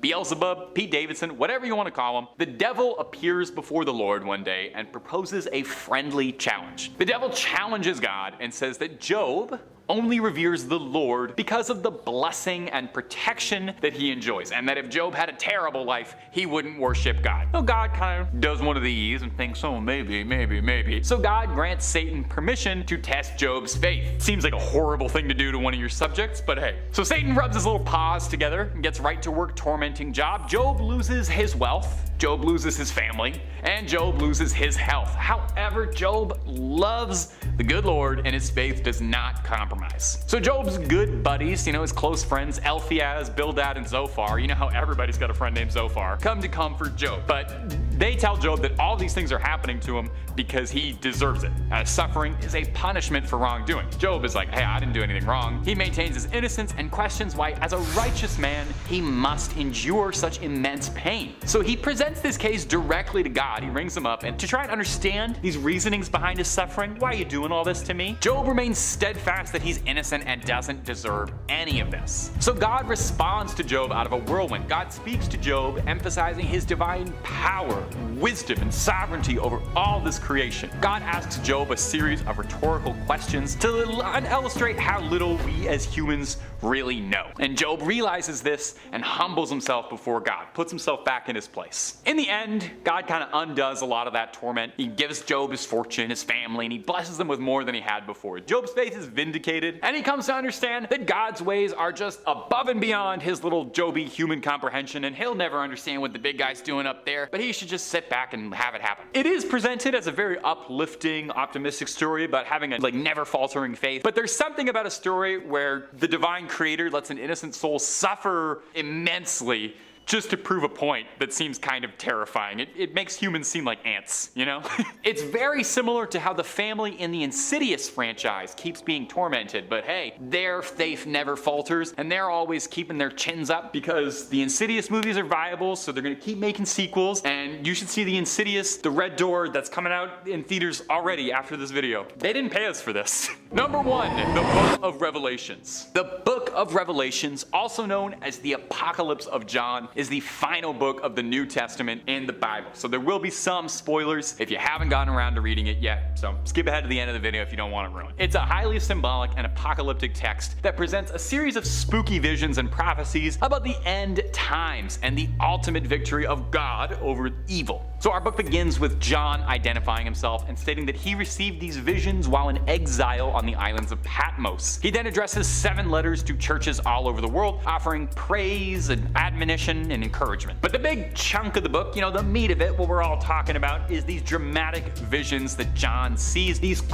Beelzebub, Pete Davidson, whatever you want to call him, the devil appears before the Lord one day and proposes a friendly challenge. The devil challenges God and says that Job only reveres the Lord because of the blessing and protection that he enjoys, and that if Job had a terrible life, he wouldn't worship God. So God kind of does one of these and thinks, oh, maybe. So God grants Satan permission to test Job's faith. Seems like a horrible thing to do to one of your subjects, but hey. So Satan rubs his little paws together and gets right to work tormenting Job. Job loses his wealth, Job loses his family, and Job loses his health. However, Job loves the good Lord and his faith does not compromise. So Job's good buddies, his close friends, Eliphaz, Bildad, and Zophar, you know how everybody's got a friend named Zophar, come to comfort Job. But they tell Job that all these things are happening to him because he deserves it. Suffering is a punishment for wrongdoing. Job is like, hey, I didn't do anything wrong. He maintains his innocence and questions why, as a righteous man, he must endure such immense pain. So he presents this case directly to God. He rings him up and to try and understand these reasonings behind his suffering. Why are you doing all this to me? Job remains steadfast that he's innocent and doesn't deserve any of this. So God responds to Job out of a whirlwind. God speaks to Job, emphasizing his divine power, wisdom, and sovereignty over all this creation. God asks Job a series of rhetorical questions to illustrate how little we as humans really know. And Job realizes this and humbles himself before God, puts himself back in his place. In the end, God kind of undoes a lot of that torment. He gives Job his fortune, his family, and he blesses him with more than he had before. Job's faith is vindicated, and he comes to understand that God's ways are just above and beyond his little Joby human comprehension, and he'll never understand what the big guy's doing up there, but he should just sit back and have it happen. It is presented as a very uplifting, optimistic story about having a never faltering faith, but there's something about a story where the divine creator lets an innocent soul suffer immensely just to prove a point that seems kind of terrifying. It makes humans seem like ants, It's very similar to how the family in the Insidious franchise keeps being tormented, but hey, their faith never falters, and they're always keeping their chins up because the Insidious movies are viable, so they're gonna keep making sequels, and you should see the Insidious, The Red Door, that's coming out in theaters already after this video. They didn't pay us for this. Number 1, the Book of Revelations. The Book of Revelations, also known as the Apocalypse of John, is the final book of the New Testament in the Bible. So there will be some spoilers if you haven't gotten around to reading it yet, so skip ahead to the end of the video if you don't want to ruin it. It's a highly symbolic and apocalyptic text that presents a series of spooky visions and prophecies about the end times and the ultimate victory of God over evil. So our book begins with John identifying himself and stating that he received these visions while in exile on the islands of Patmos. He then addresses 7 letters to churches all over the world, offering praise and admonition and encouragement. But the big chunk of the book, the meat of it, what we're all talking about, is these dramatic visions that John sees. These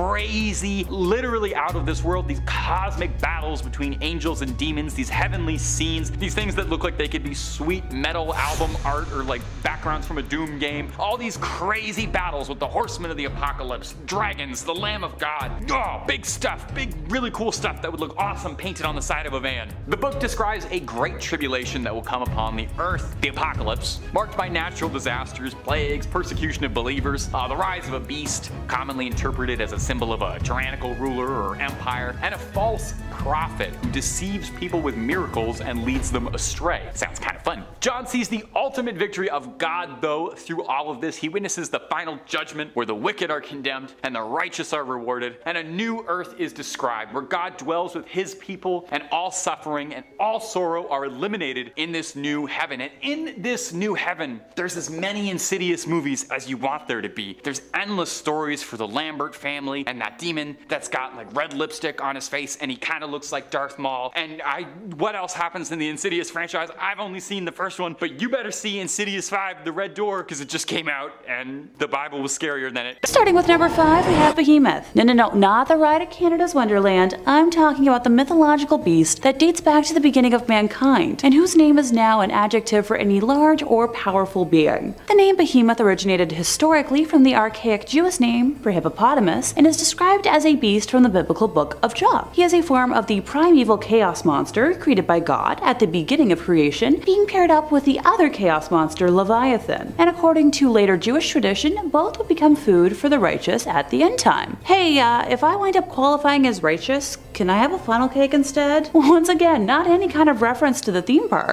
crazy, literally out of this world, these cosmic battles between angels and demons, these heavenly scenes, these things that look like they could be sweet metal album art or backgrounds from a Doom game. All these crazy battles with the horsemen of the apocalypse, dragons, the Lamb of God. Oh, big stuff, big, really cool stuff that would look awesome painted on the side of a van. The book describes a great tribulation that will come upon the earth, the apocalypse, marked by natural disasters, plagues, persecution of believers, the rise of a beast, commonly interpreted as a symbol of a tyrannical ruler or empire, and a false prophet who deceives people with miracles and leads them astray. Sounds kind of fun. John sees the ultimate victory of God, though, through all of this. He witnesses the final judgment where the wicked are condemned and the righteous are rewarded, and a new earth is described where God dwells with his people and all suffering and all sorrow are eliminated in this new heaven. And in this new heaven, there's as many Insidious movies as you want there to be. There's endless stories for the Lambert family and that demon that's got red lipstick on his face and he kind of looks like Darth Maul. And what else happens in the Insidious franchise? I've only seen the first one, but you better see Insidious 5, The Red Door, because it just came out and the Bible was scarier than it. Starting with number 5, we have Behemoth. No, not the ride at Canada's Wonderland. I'm talking about the mythological beast that dates back to the beginning of mankind, and whose name is now an adjective for any large or powerful being. The name Behemoth originated historically from the archaic Jewish name for hippopotamus, and is described as a beast from the biblical book of Job. He is a form of the primeval chaos monster created by God at the beginning of creation, being paired up with the other chaos monster Leviathan, and according to later Jewish tradition, both would become food for the righteous at the end time. Hey, if I wind up qualifying as righteous, can I have a funnel cake instead? Once again, not any kind of reference to the theme park.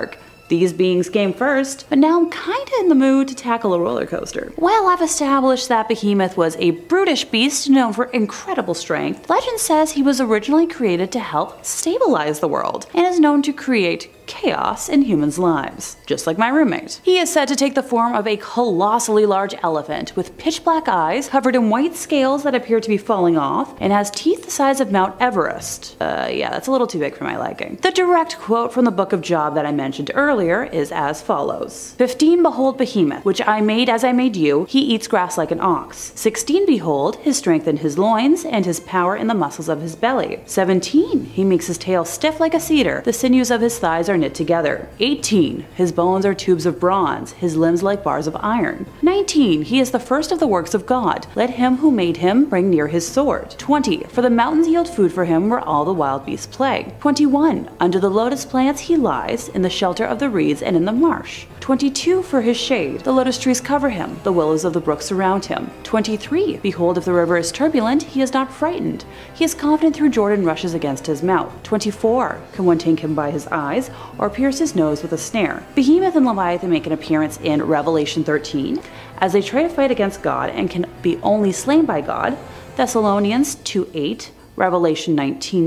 These beings came first, but now I'm kinda in the mood to tackle a roller coaster. While I've established that Behemoth was a brutish beast known for incredible strength, legend says he was originally created to help stabilize the world, and is known to create chaos in humans' lives, just like my roommate. He is said to take the form of a colossally large elephant with pitch black eyes covered in white scales that appear to be falling off, and has teeth the size of Mount Everest. Yeah, that's a little too big for my liking. The direct quote from the Book of Job that I mentioned earlier is as follows. 15 Behold Behemoth, which I made as I made you, he eats grass like an ox. 16 Behold, his strength in his loins, and his power in the muscles of his belly. 17 He makes his tail stiff like a cedar, the sinews of his thighs are knit together. 18 His bones are tubes of bronze, his limbs like bars of iron. 19 He is the first of the works of God, let him who made him bring near his sword. 20 For the mountains yield food for him where all the wild beasts play. 21 Under the lotus plants he lies, in the shelter of the reeds and in the marsh. 22 For his shade, the lotus trees cover him, the willows of the brook surround him. 23 Behold, if the river is turbulent, he is not frightened. He is confident through Jordan rushes against his mouth. 24 Can one take him by his eyes, or pierce his nose with a snare? Behemoth and Leviathan make an appearance in Revelation 13, as they try to fight against God and can be only slain by God. Thessalonians 2:8, Revelation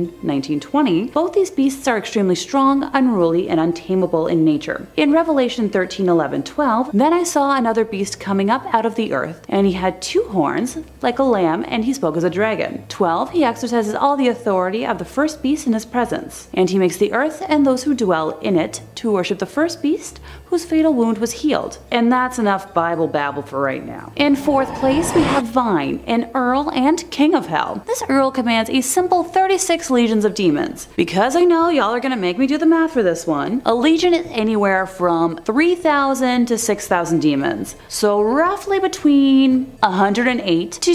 19:19-20, both these beasts are extremely strong, unruly, and untamable in nature. In Revelation 13:11-12, then I saw another beast coming up out of the earth, and he had 2 horns, like a lamb, and he spoke as a dragon. 12, he exercises all the authority of the first beast in his presence, and he makes the earth and those who dwell in it to worship the first beast, whose fatal wound was healed. And that's enough Bible babble for right now. In 4th place, we have Vine, an Earl and King of Hell. This Earl commands a simple 36 legions of demons. Because I know y'all are gonna make me do the math for this one, a legion is anywhere from 3,000 to 6,000 demons. So roughly between 108 to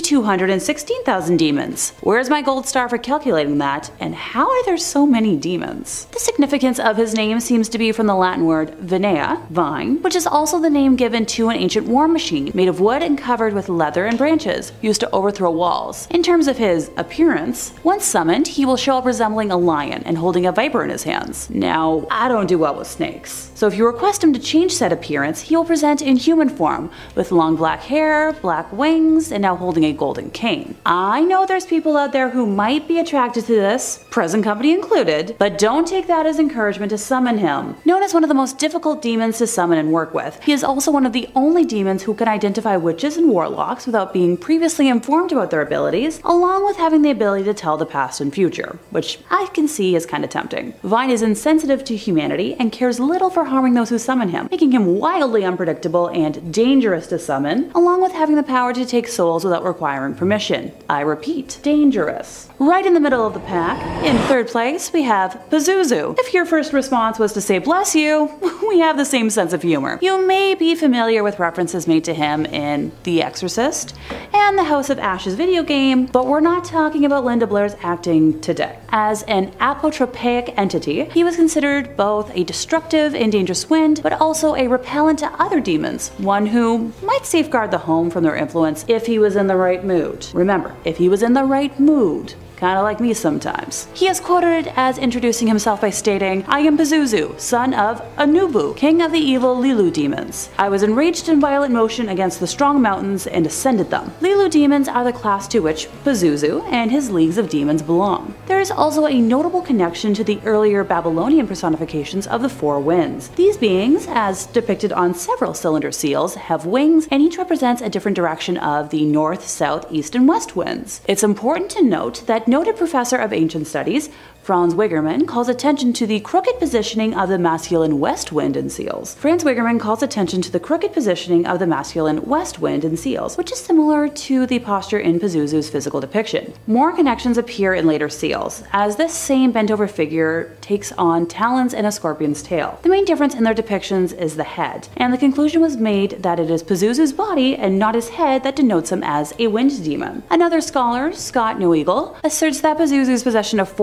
216,000 demons. Where's my gold star for calculating that? And how are there so many demons? The significance of his name seems to be from the Latin word vinea, vine, which is also the name given to an ancient war machine made of wood and covered with leather and branches, used to overthrow walls. In terms of his appearance, once summoned, he will show up resembling a lion and holding a viper in his hands. Now, I don't do well with snakes, so if you request him to change said appearance, he will present in human form, with long black hair, black wings, and now holding a golden cane. I know there's people out there who might be attracted to this, present company included, but don't take that as encouragement to summon him. Known as one of the most difficult demons to summon and work with, he is also one of the only demons who can identify witches and warlocks without being previously informed about their abilities, along with having the ability to tell the past and future, which I can see is kinda tempting. Vine is insensitive to humanity and cares little for harming those who summon him, making him wildly unpredictable and dangerous to summon, along with having the power to take souls without requiring permission. I repeat, dangerous. Right in the middle of the pack, in 3rd place, we have Pazuzu. If your first response was to say bless you, we have the same sense of humor. You may be familiar with references made to him in The Exorcist and the House of Ashes video game, but we're not talking about Linda Blair's acting today. As an apotropaic entity, he was considered both a destructive and dangerous wind, but also a repellent to other demons, one who might safeguard the home from their influence if he was in the right mood. Remember, if he was in the right mood. Kinda like me sometimes. He is quoted as introducing himself by stating, "I am Pazuzu, son of Anubu, king of the evil Lilu demons. I was enraged in violent motion against the strong mountains and ascended them." Lilu demons are the class to which Pazuzu and his leagues of demons belong. There is also a notable connection to the earlier Babylonian personifications of the 4 winds. These beings, as depicted on several cylinder seals, have wings, and each represents a different direction of the north, south, east, and west winds. It's important to note that noted professor of ancient studies Franz Wigerman calls attention to the crooked positioning of the masculine west wind in seals. Franz Wigerman calls attention to the crooked positioning of the masculine west wind in seals, which is similar to the posture in Pazuzu's physical depiction. More connections appear in later seals, as this same bent-over figure takes on talons and a scorpion's tail. The main difference in their depictions is the head, and the conclusion was made that it is Pazuzu's body and not his head that denotes him as a wind demon. Another scholar, Scott Neweagle, asserts that Pazuzu's possession of 4 wings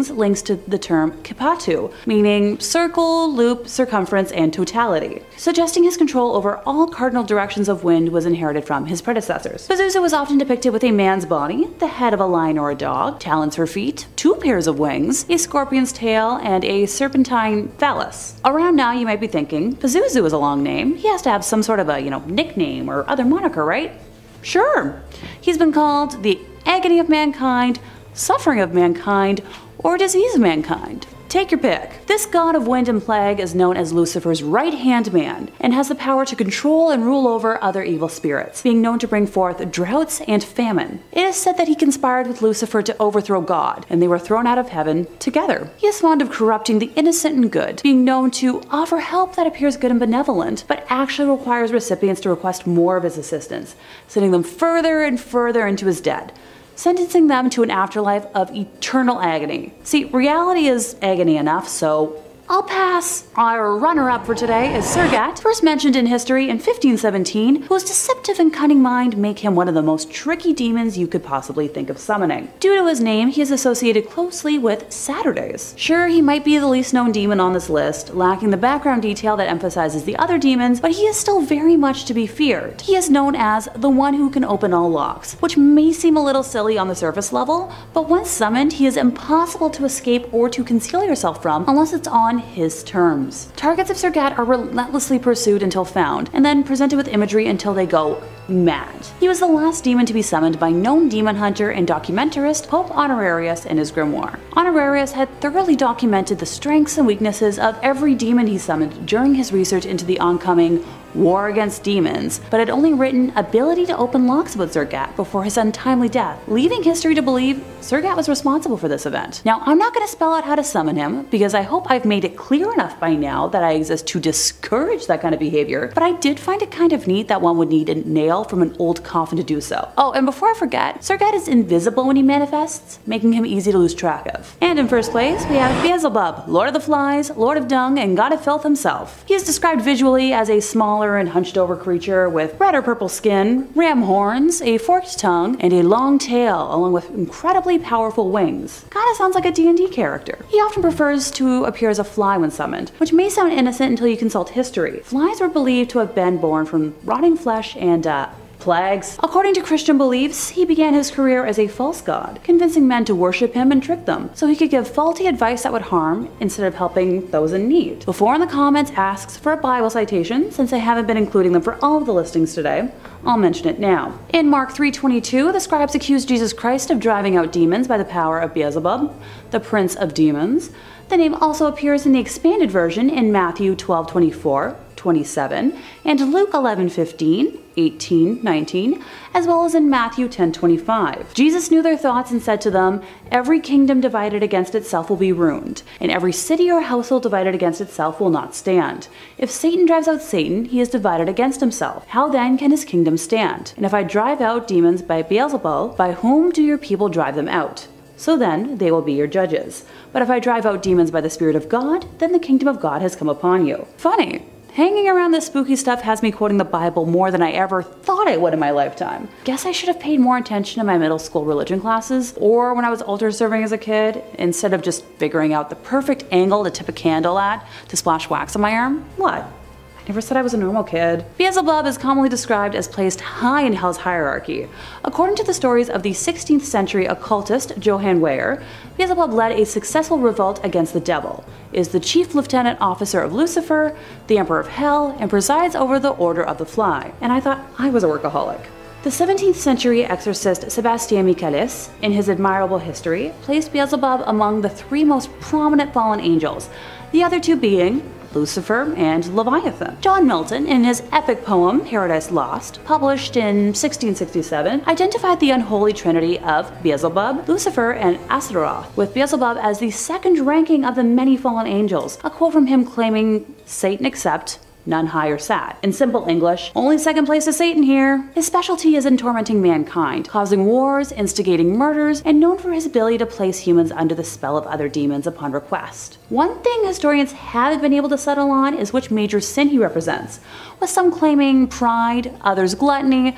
wings links to the term kipatu, meaning circle, loop, circumference, and totality, suggesting his control over all cardinal directions of wind was inherited from his predecessors. Pazuzu was often depicted with a man's body, the head of a lion or a dog, talons for feet, 2 pairs of wings, a scorpion's tail, and a serpentine phallus. Around now you might be thinking, Pazuzu is a long name, he has to have some sort of a, nickname or other moniker, right? Sure. He's been called the agony of mankind, suffering of mankind, or disease of mankind. Take your pick. This god of wind and plague is known as Lucifer's right-hand man and has the power to control and rule over other evil spirits, being known to bring forth droughts and famine. It is said that he conspired with Lucifer to overthrow God, and they were thrown out of heaven together. He is fond of corrupting the innocent and good, being known to offer help that appears good and benevolent, but actually requires recipients to request more of his assistance, sending them further and further into his debt, sentencing them to an afterlife of eternal agony. See, reality is agony enough, so I'll pass. Our runner-up for today is Sergat, first mentioned in history in 1517, whose deceptive and cunning mind make him one of the most tricky demons you could possibly think of summoning. Due to his name, he is associated closely with Saturdays. Sure, he might be the least known demon on this list, lacking the background detail that emphasizes the other demons, but he is still very much to be feared. He is known as the one who can open all locks, which may seem a little silly on the surface level, but once summoned, he is impossible to escape or to conceal yourself from unless it's on his terms. Targets of Sergat are relentlessly pursued until found, and then presented with imagery until they go mad. He was the last demon to be summoned by known demon hunter and documentarist Pope Honorarius in his grimoire. Honorarius had thoroughly documented the strengths and weaknesses of every demon he summoned during his research into the oncoming War Against Demons, but had only written ability to open locks about Sergat before his untimely death, leaving history to believe Sergat was responsible for this event. Now, I'm not going to spell out how to summon him, because I hope I've made it clear enough by now that I exist to discourage that kind of behavior, but I did find it kind of neat that one would need a nail from an old coffin to do so. Oh, and before I forget, Sergat is invisible when he manifests, making him easy to lose track of. And in first place, we have Beelzebub, Lord of the Flies, Lord of Dung, and God of Filth himself. He is described visually as a smaller and hunched over creature with red or purple skin, ram horns, a forked tongue, and a long tail, along with incredibly powerful wings. Kinda sounds like a D&D character. He often prefers to appear as a fly when summoned, which may sound innocent until you consult history. Flies were believed to have been born from rotting flesh and plagues. According to Christian beliefs, he began his career as a false god, convincing men to worship him and trick them, so he could give faulty advice that would harm instead of helping those in need. Before in the comments asks for a Bible citation, since I haven't been including them for all of the listings today, I'll mention it now. In Mark 3:22, the scribes accused Jesus Christ of driving out demons by the power of Beelzebub, the prince of demons. The name also appears in the expanded version in Matthew 12:24, 27, and Luke 11:15, 18, 19, as well as in Matthew 10:25. Jesus knew their thoughts and said to them, "Every kingdom divided against itself will be ruined, and every city or household divided against itself will not stand. If Satan drives out Satan, he is divided against himself. How then can his kingdom stand? And if I drive out demons by Beelzebul, by whom do your people drive them out? So then they will be your judges. But if I drive out demons by the Spirit of God, then the kingdom of God has come upon you." Funny. Hanging around this spooky stuff has me quoting the Bible more than I ever thought I would in my lifetime. Guess I should have paid more attention in my middle school religion classes, or when I was altar serving as a kid, instead of just figuring out the perfect angle to tip a candle at to splash wax on my arm. What? I never said I was a normal kid. Beelzebub is commonly described as placed high in hell's hierarchy. According to the stories of the 16th century occultist Johann Weyer, Beelzebub led a successful revolt against the devil, is the chief lieutenant officer of Lucifer, the emperor of hell, and presides over the Order of the Fly. And I thought I was a workaholic. The 17th century exorcist Sebastien Michaelis, in his admirable history, placed Beelzebub among the 3 most prominent fallen angels, the other 2 being Lucifer and Leviathan. John Milton, in his epic poem Paradise Lost, published in 1667, identified the unholy trinity of Beelzebub, Lucifer, and Astaroth, with Beelzebub as the second ranking of the many fallen angels, a quote from him claiming, "Satan except none higher sat." In simple English, only second place is Satan here. His specialty is in tormenting mankind, causing wars, instigating murders, and known for his ability to place humans under the spell of other demons upon request. One thing historians haven't been able to settle on is which major sin he represents, with some claiming pride, others gluttony,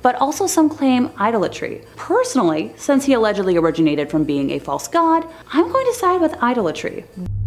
but also some claim idolatry. Personally, since he allegedly originated from being a false god, I'm going to side with idolatry.